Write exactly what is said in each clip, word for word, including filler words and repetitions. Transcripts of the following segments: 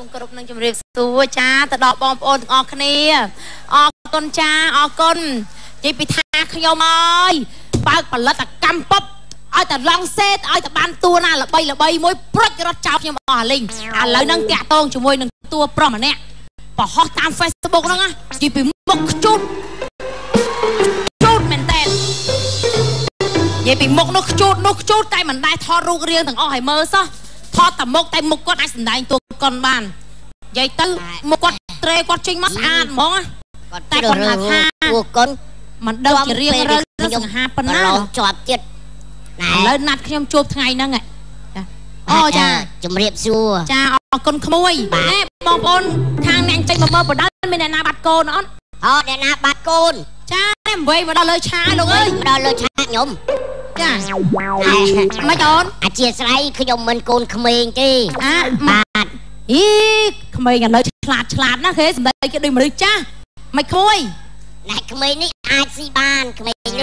គ្រប់នឹងជំរាបសួរចាទៅដល់បងប្អូនទាំងអស់គ្នាអរគុណចាអរគុណនិយាយពីថាខ្ញុំអើយបើកផលិតកម្មពុបឲ្យតែឡង់សេតឲ្យតែបានតួណាល្បីល្បីមួយព្រុចរត់ចោលខ្ញុំអស់លីងឥឡូវហ្នឹងតាក់តងជាមួយនឹងតួប្រុសម្នាក់បោះតាម Facebook ហ្នឹងនិយាយពីមុខខ្ជូតខ្ជូតមែនតើនិយាយពីមុខនោះខ្ជូតនោះខ្ជូតតែមិនដែលថតរូបរាងទាំងអស់ឲ្យមើលសោះថតតែមុខតែមុខគាត់អាចសម្ដែងតួកុនបាននិយាយទៅមុខគាត់ត្រេគាត់ចេញមកស្អាតហ្មងតែគាត់ថាតួកុនមិនដឹងជារៀងរើសង្ហាប៉ុណ្ណាជាប់ចិត្តឥឡូវណាត់ខ្ញុំជួបថ្ងៃហ្នឹងអូចាជំរាបសួរចាអរគុណក្មួយណែបងប្អូនខាងអ្នកចេញមកមើលបដៅមានអ្នកណាបាត់កូនអត់អូអ្នកណាបាត់កូនចាតែអ្វីមកដល់លើឆាលោកអើយមកដល់លើឆាខ្ញុំចាមិនអូនអធិស្ឋានខ្ញុំមិនកូនក្មេងទេអាបាទអីក្មេងឥឡូវឆ្លាតឆ្លាតណាគេសម្ដីគេដូចមនុស្សចាស់មិនក្មួយណែក្មេងនេះអាចស៊ីបានក្មេងនេះ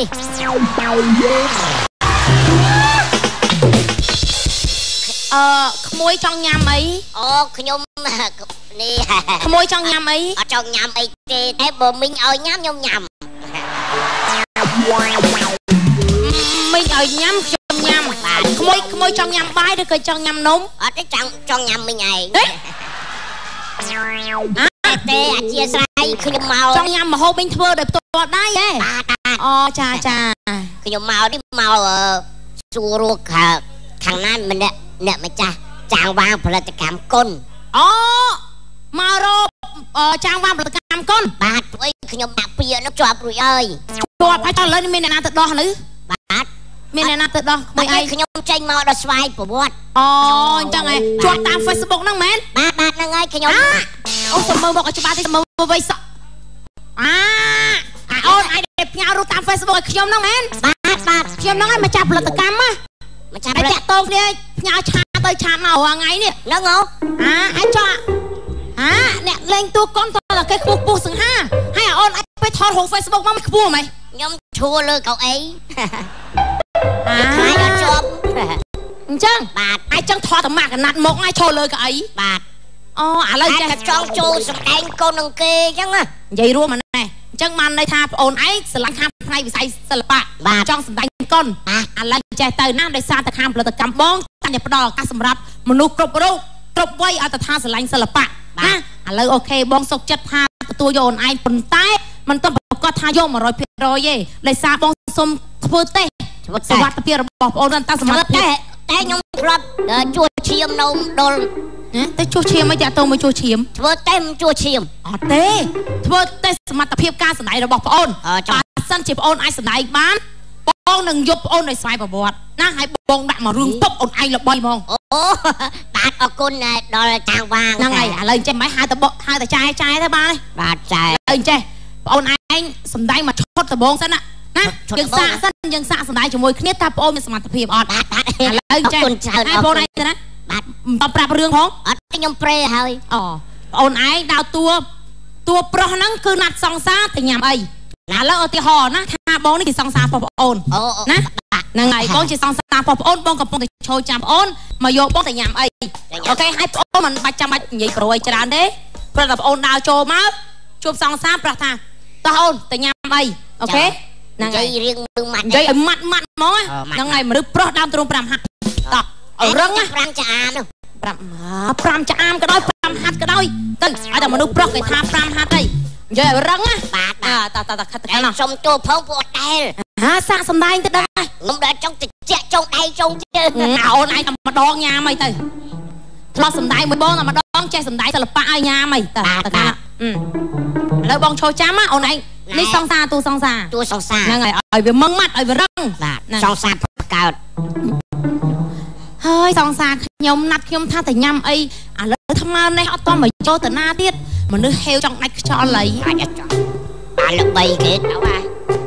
អឺក្មួយចង់ញ៉ាំអីអូខ្ញុំនេះក្មួយចង់ញ៉ាំអីអត់ចង់ញ៉ាំអីទេតែបើមីងឲ្យញ៉ាំខ្ញុំញ៉ាំមីងឲ្យញ៉ាំខ្ញុំញ៉ាំក្មួយក្មួយចង់ញ៉ាំបាយឬក៏ចង់ញ៉ាំនំអត់ទេចង់ចង់ញ៉ាំមីងឯងអត់ទេអធិស្ឋានខ្ញុំមកចង់ញ៉ាំម្ហូបមីងធ្វើដោយផ្ទាល់ដៃហ៎អូចាចាខ្ញុំមកនេះមកសួររកខាងណាម្នាក់អ្នកម្ចាស់ចាងវាងផលិតកម្មគុណអូមករកចាងវាងផលិតកម្មគុណបាទព្រោះខ្ញុំដាក់ពាក្យនោះជាប់រួចហើយជាប់ហើយតើឥឡូវមានអ្នកណាទៅដោះនៅបាទមានអ្នកណាទៅដោះមួយឯងខ្ញុំចេញមកដល់ស្វាយប្រវត្តិអូអញ្ចឹងឯងជាប់តាម Facebook ហ្នឹងមែនបាទបាទហ្នឹងហើយខ្ញុំអូសុំមើលមកឲ្យច្បាស់តិចមើលវៃសក់អាអូនឯងផ្ញើរូបតាម Facebook ឲ្យខ្ញុំហ្នឹងមែនបាទបាទខ្ញុំហ្នឹងឯងមកចាប់ផលិតកម្មណាមកចាប់តាក់តងគ្នាផ្ញើឆាទៅឆាមករាល់ថ្ងៃនេះហ្នឹងហ៎អាអាចចោះអាអ្នកលេងតួកុនតើគេខ្ពស់ខ្ពស់សង្ហាហើយអូនអាចទៅថតរូប Facebook មកខ្ពស់ហ្មងខ្ញុំឈួរលើកៅអីអាខ្លាចអត់ជាប់អញ្ចឹងបាទអាចចឹងថតតែមកកណាត់មកហើយឈរលើកៅអីបាទអូឥឡូវចេះចង់ចូលសម្ដែងកូននឹងគេអញ្ចឹងនិយាយរួមមកណែអញ្ចឹងបានន័យថាប្អូនឯងស្រឡាញ់ខាងផ្នែកវិស័យសិល្បៈចង់សម្ដែងកុនឥឡូវចេះទៅណាដោយសារតែខាងផលិតកម្មបងតែផ្ដល់ឱកាសសម្រាប់មនុស្សគ្រប់រូបគ្រប់វ័យឲ្យទៅថាស្រឡាញ់សិល្បៈណាឥឡូវអូខេបងសុកចិត្តថាទទួលយកអូនឯងប៉ុន្តែមិនต้องប្រកាសថាយក một trăm phần trăm ទេដោយសារបងសុំធ្វើតេស្តសុវត្ថិភាពរបស់ប្អូនតែសមត្ថភាពតែខ្ញុំធ្លាប់ជួសឈាមនៅដុលតែជួសឈាមអីតាក់ទងមកជួសឈាមធ្វើតេស្តជួសឈាមអត់ទេធ្វើតេស្តសមត្ថភាពការសម្ដែងរបស់ប្អូនបើសិនជាប្អូនអាចសម្ដែងបានបងនឹងយកប្អូនដោយស្វ័យប្រវត្តិណាហើយបងដាក់មករឿងពុកអូនឯងល្បីហ្មងអូបាទអរគុណដល់ចាងវាងហ្នឹងហើយឥឡូវចេះមិនហៅតែបុកហៅតែចាយចាយទៅបានទេបាទចាយឥឡូវចេះប្អូនឯងសម្ដែងមកឈុតដំបងសិនណាណាយើងសាកសិនយើងសាកសម្ដែងជាមួយគ្នាតើប្អូនមានសមត្ថភាពអត់បាទឥឡូវចេះហើយប្អូនឯងទៅណាបាទបន្តប្រាប់រឿងផងអត់ខ្ញុំប្រេហើយអូប្អូនឯងដើរតួតួប្រុសហ្នឹងគឺណាត់សង្សារទៅញ៉ាំអីឥឡូវឧទាហរណ៍ណាថាបងនេះគឺសង្សារបងប្អូនណាហ្នឹងហើយបងជាសង្សារបងប្អូនបងកំពុងតែឈរចាំប្អូនមកយកបងទៅញ៉ាំអីអូខេហើយប្អូនមិនបាច់ចាំបាច់និយាយក្រួយច្រើនទេព្រោះតែប្អូនដើរចូលមកជួបសង្សារប្រោះថាតោះអូនទៅញ៉ាំអីអូខេហ្នឹងហើយរៀងមើលម៉ាត់និយាយឲ្យម៉ាត់ម៉ាត់ហ្មងហ្នឹងហើយមនុស្សប្រុសដើមទ្រូង5ហាត់តោះឲ្យរឹងណា5ចាអាមនោះ5 5ចាអាមក៏ដោយ5ហាត់ក៏ដោយទៅឲ្យតែមនុស្សប្រុសគេថា5ហាត់អីនិយាយឲ្យរឹងណាបាទតើតើខិតទៅណាសុំតួផងពួកអត់ដែលហាសាកសម្ដែងទៅដល់ខ្ញុំដល់ចង់តិចចុងដៃចុងជើងអូនឯងតែម្ដងញ៉ាំអីទៅធ្លាប់សម្ដែងមួយបងតែម្ដងចេះសម្ដែងសិល្បៈឲ្យញ៉ាំអីតើតើណាឥឡូវបងឈរចាំណាអូនឯងនេះសង្សារតួសង្សារតួសង្សារហ្នឹងហើយឲ្យវាមឹងម៉ាត់ឲ្យវារឹងបាទសង្សារកើតហើយសង្សារខ្ញុំណាត់ខ្ញុំថាតែញ៉ាំអីឥឡូវថ្មើរនេះអត់តមកចូលទៅណាទៀតមនុស្សហេវចង់ដាច់ខ្យល់អីអាចអត់ចង់បានល្បីគេទៅហើយ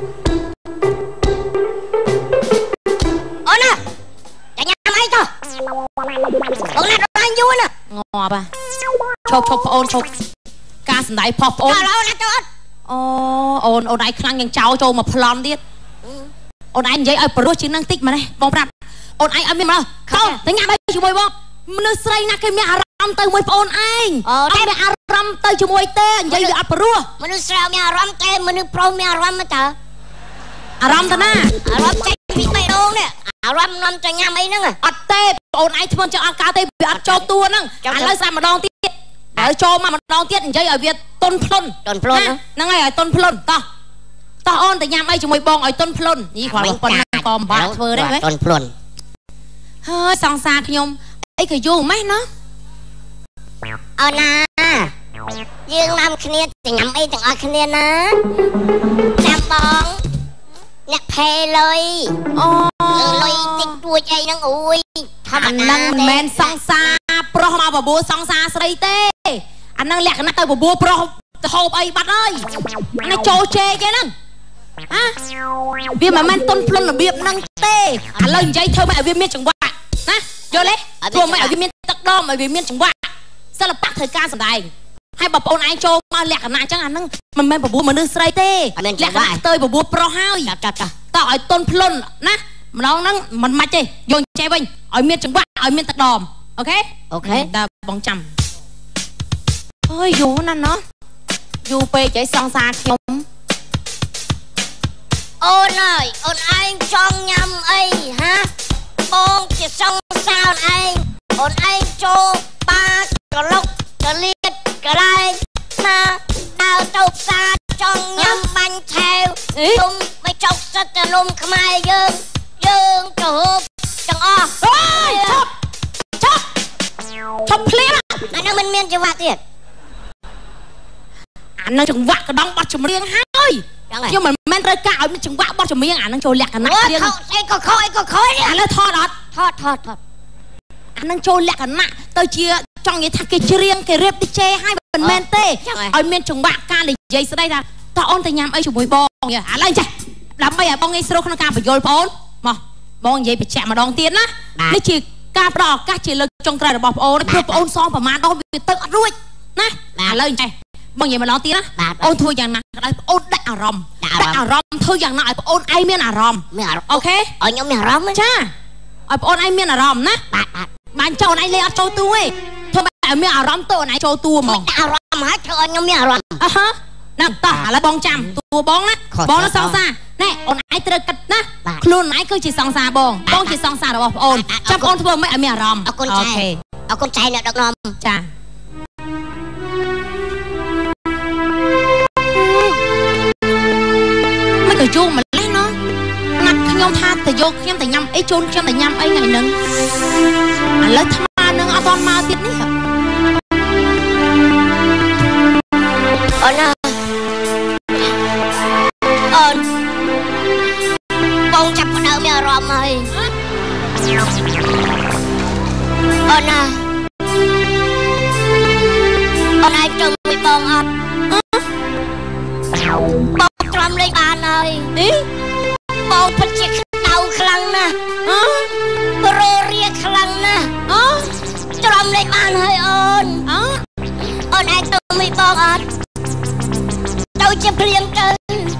អូនណាតែញ៉ាំអីទៅអូនណាដល់យូរណាងាប់ហ่ะឈប់ឈប់ប្អូនឈប់ការសម្ដែងផុសប្អូនអូនណាទៅអត់អូអូនអូនឯងខ្លាំងយ៉ាងចោលចូលមកប្លន់ទៀតអូនឯងនិយាយឲ្យប្រុសជាងនឹងតិចមកនេះបងប្រាប់អូនឯងអត់មានមកទៅទៅញ៉ាំអីជាមួយបងមនុស្សស្រីណាគេមានអារម្មណ៍ទៅមួយប្អូនឯងអត់មានអារម្មណ៍ទៅជាមួយទេនិយាយវាអត់ព្រោះមនុស្សស្រីមានអារម្មណ៍ទេមនុស្សប្រុសមានអារម្មណ៍តើអារម្មណ៍តាណាអារម្មណ៍ចេញពីបេះដូងនេះអារម្មណ៍នាំទៅញ៉ាំអីហ្នឹងអត់ទេប្អូនឯងធ្ងន់ចឹងអត់កើតទេវាអត់ចូលតួហ្នឹងឥឡូវស្រាប់ម្ដងទៀតហើយចូលមកម្ដងទៀតនិយាយឲ្យវាតុនភ្លុនតុនភ្លុនហ្នឹងហើយឲ្យតុនភ្លុនតោះតោះអូនទៅញ៉ាំអីជាមួយបងឲ្យតុនភ្លុននេះគ្រាន់ប៉ុណ្ណាក៏មិនបាក់ធ្វើទេតុនភ្លុនហើយសង្សារខ្ញុំអីក៏យូរម៉េះណាអូនណាយើងនាំគ្នាទៅញ៉ាំអីទាំងអស់គ្នាណាចាំបងអ្នកផេលុយអូលុយតិចទួចអីហ្នឹងអូយធម្មតាហ្នឹងមិនមែនសង្សារប្រុសមកបបួលសង្សារស្រីទេអាហ្នឹងលក្ខណៈទៅបបួលប្រុសទៅហូបអីបាត់ហើយអានេះចូលជេកឯហ្នឹងហ៎វាមិនមែនតុនភ្លុនរបៀបហ្នឹងទេឥឡូវនិយាយធ្វើម៉េចឲ្យវាមានចង្វាក់ណាយល់ទេធ្វើម៉េចឲ្យវាមានទឹកដមឲ្យវាមានចង្វាក់សិល្បៈធ្វើការសម្ដែងហើយបងប្អូនឯងចូលមកលក្ខណៈអញ្ចឹងអាហ្នឹងមិនមែនបបួលមនុស្សស្រីទេលក្ខណៈទៅបបួលប្រុសហើយចាចាតោះឲ្យតុនភ្លុនណាម្ដងហ្នឹងមិនម៉េចទេយកចេះវិញឲ្យមានចង្វាក់ឲ្យមានទឹកដមអូខេអូខេដល់បងចាំអើយយូរណាស់ណោះយូរពេកចៃសង្សារខ្ញុំអូនអើយអូនឯងចង់ញ៉ាំអីហាបងជាសង្សារអូនឯងអូនឯងចូលបាក្លុកកលៀតកន្លែងណាដើរទៅផ្សារចង់ញ៉ាំបាញ់ឆែវទុំមិនចុកសិតតែលំខ្មែរយើងយើងទៅហូបទាំងអស់អូយឈប់ឈប់ឈប់ភ្លាមអាហ្នឹងមិនមានចង្វាក់ទៀតអាហ្នឹងចង្វាក់កណ្ដងបត់ចម្រៀងហើយខ្ញុំមិនមែនត្រូវការឲ្យមានចង្វាក់បត់ចម្រៀងអាហ្នឹងចូលលក្ខណៈរៀងអីក៏ខុសអីក៏ខុសនេះឥឡូវថតអត់ថតថតថតអាហ្នឹងចូលលក្ខណៈទៅជាចង់និយាយថាគេច្រៀងគេរៀប ឌី ជេ ឲ្យមិនមែនទេឲ្យមានចង្វាក់ការនិយាយស្ដីថាតើអូនទៅញ៉ាំអីជាមួយបងឥឡូវចេះដើម្បីឲ្យបងងាយស្រួលក្នុងការបញ្យល់បងអូនមកបងនិយាយបញ្ជាក់ម្ដងទៀតណានេះជាការផ្ដល់ឱកាសជាលើកចុងក្រោយរបស់បងអូនព្រោះបងអូនសងប្រមាណដល់វាទៅអត់រួចណាឥឡូវចេះបងនិយាយម្ដងទៀតណាអូនធ្វើយ៉ាងណាក៏ដោយបងអូនដាក់អារម្មណ៍ដាក់អារម្មណ៍ធ្វើយ៉ាងណាឲ្យបងអូនឯងមានអារម្មណ៍អូខេឲ្យខ្ញុំមានអារម្មណ៍ចាឲ្យបងអូនឯងមានអារម្មណ៍ណាបាទបានចូលអូនឯងលេងអត់ចូលតួទេធ្វើឲ្យមានអារម្មណ៍ទៅអូនឯងចូលតួហ្មងអារម្មណ៍ហើយធ្វើឲ្យខ្ញុំមានអារម្មណ៍អឺហ៎ហ្នឹងតោះឥឡូវបងចាំតួបងណាបងនៅសង្សារណែអូនឯងត្រូវគិតណាខ្លួនឯងគឺជាសង្សារបងបងជាសង្សាររបស់បងអូនចាំបងអូនធ្វើមិនឲ្យមានអារម្មណ៍អរគុណចៃអរគុណចៃអ្នកដឹកនាំចាមិនក៏យូរម្លេះណោះណាត់ខ្ញុំថាទៅយកខ្ញុំទៅញ៉ាំអីជូនខ្ញុំទៅញ៉ាំអីថ្ងៃហ្នឹងឥឡូវថ្មនឹងអត់ទាន់មកទៀតនេះអូនណាអូនបងចាប់ផ្ដើមមានអារម្មណ៍ហើយអូនណាអូនឯងចង់មួយបងអត់បងទ្រាំលេងបានហើយនេះបងពិតជាក្តៅខ្លាំងណាស់អឺរោរាខ្លាំងណាស់អូទ្រាំលេងបានហើយអូនអូអូនឯងទៅមួយបងអត់ទៅជាព្រៀងទៅ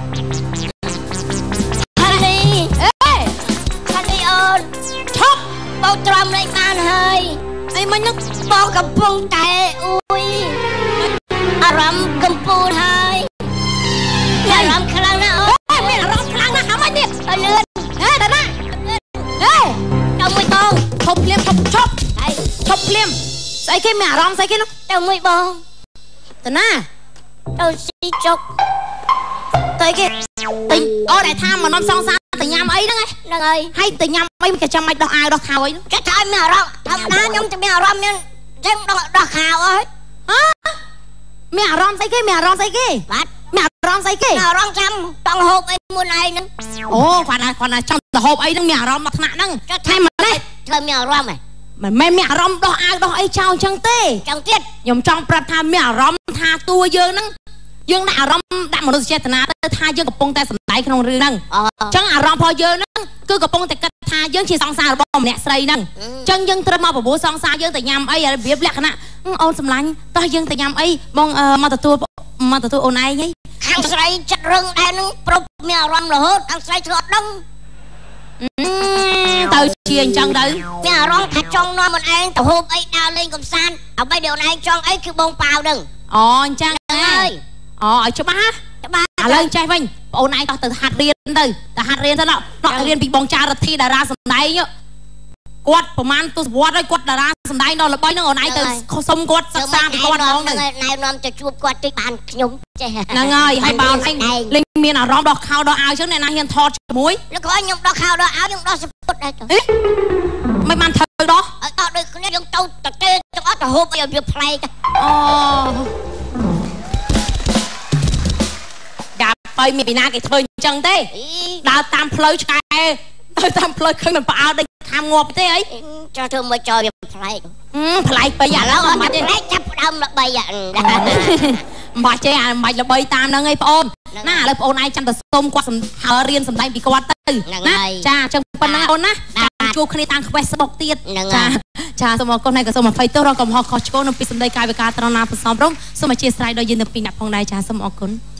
ហានីអេហានីអូនឈប់បងទ្រាំលេងបានហើយអីមិញហ្នឹងបងកំពុងតែអ៊ុយអារម្មណ៍កំពូលហើយមានអារម្មណ៍ខ្លាំងណាស់អូនមានអារម្មណ៍ខ្លាំងណាស់ហ្នឹងមកទៀតទៅលឿនហេតាណាហេទៅមួយបងឈប់ភ្លាមឈប់ឈប់ហើយឈប់ភ្លាមស្អីគេមានអារម្មណ៍ស្អីគេនោះទៅមួយបងតាណាទៅស៊ីចុកទៅគេទៅអូនតែថាមកនាំសង្សារទៅញ៉ាំអីហ្នឹងហ្នឹងហើយហើយទៅញ៉ាំអីគេចាំមិនដោះអាវដោះខោអីគេថាឲ្យមានអារម្មណ៍ធម្មតាខ្ញុំจะមានអារម្មណ៍មានចឹងដោះដោះខោអើយហ៎មានអារម្មណ៍ស្អីគេមានអារម្មណ៍ស្អីគេបាទមានអារម្មណ៍ស្អីគេអារម្មណ៍ចាំចង់ហូបអីមុនឯងហ្នឹងអូគាត់ថាគាត់ថាចង់ទៅហូបអីហ្នឹងមានអារម្មណ៍ដល់ថ្នាក់ហ្នឹងតែមិនទេធ្វើមានអារម្មណ៍ហ៎មិនមែនមានអារម្មណ៍ដោះអាវដោះអីចោលអញ្ចឹងទេចឹងទៀតខ្ញុំចង់ប្រាប់ថាមានអារម្មណ៍ថាតួយើងហ្នឹងយើងដាក់អារម្មណ៍ដាក់មនោសញ្ចេតនាទៅថាយើងកំពុងតែសម្ដែងក្នុងរឿងហ្នឹងអញ្ចឹងអារម្មណ៍របស់យើងហ្នឹងគឺកំពុងតែគិតថាយើងជាសង្សាររបស់ម្នាក់ស្រីហ្នឹងអញ្ចឹងយើងត្រូវមកបបួលសង្សារយើងទៅញ៉ាំអីរបៀបលក្ខណៈអូនសម្លាញ់តោះយើងទៅញ៉ាំអីបងមកទទួលមកទទួលអូនឯងហីខាងស្រីចិត្តរឹងដែរហ្នឹងប្រពមានអារម្មណ៍រហូតខាងស្រីធ្វើអត់ដឹងហ từ chiên chân đấy bây giờ rong thật trong nó một anh tàu hộp ấy đào lên cầm san ở bây điều này trong ấy cứ bông bào đừng ồ chăng ơi ồ cho ba cho ba à lên trai vinh ôn này từ hạt riêng từ từ hạt riêng thế nào nó riêng bị bong cha rồi thi đã ra sân đấy nhá quạtประมาณตัววัดได้quạtดาราสมัยนอนละใบนึงเอาไหนแต่สมquạtสักสามquạtมองหนึ่งนายนอมจะจูบ quạt ที่บ้านขยมใช่นั่งไงให้บ่าวให้ลิงเมียน่ะร้องดอกข้าวดอกอาวช่วงนี้นายเฮียนทอดมุ้ยแล้วก็ยมดอกข้าวดอกอายมดอกสปุดได้ตัวไม่มันเธอดอกต่อเลยคนนี้ยมโตตะเกียจะเอาแต่หุบไปเอาเดือบไฟกันอ๋อดาบไปมีปีนาเกยเธอจังเต้ดาวตามเพลย์ชายตามเพลย์ขึ้นมันเปล่าได้ทำงบเต้ไอ้ cho thưa mới cho việc phải ừ phải bây giờ đó mà đấy chấp đâm là bây giờ mà chơi à mày là bay tam nó ngay ôn na là ôn ai chăm tập xôm qua sầm hờ riêng sầm tay bị quạt tư na cha trong phần này ôn na chụp khi tăng quay sập bọc tiệt cha chaสมองคนไหนก็สมองไฟตัวเราก็หอกคอชโก้นปีสมได้กลายเป็นการตระหนักผสมร่มสมองเชียร์สไลด์โดยยืนในปีนับพองได้chaสมองคน